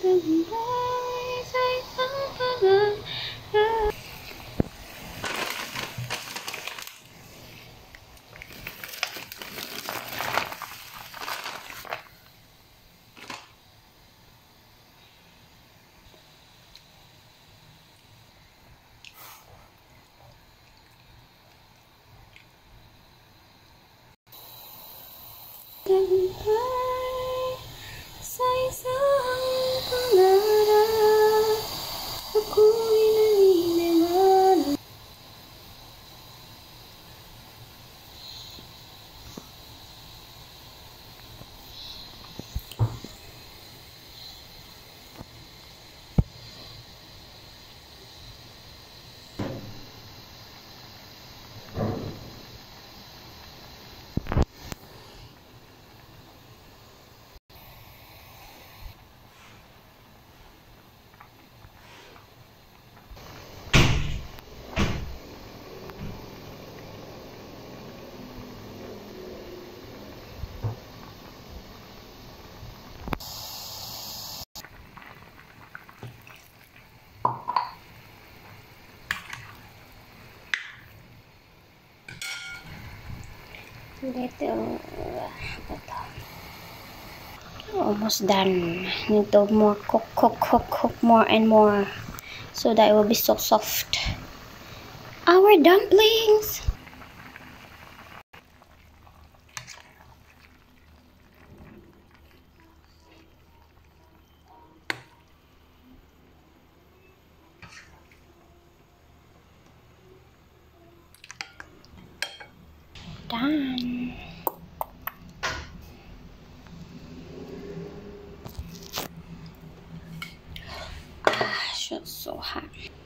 sa isang pangarap, ako'y naniniwala. Almost done. Need to more cook more and more so that it will be so soft. Our dumplings. Done. Gosh, it's so hot.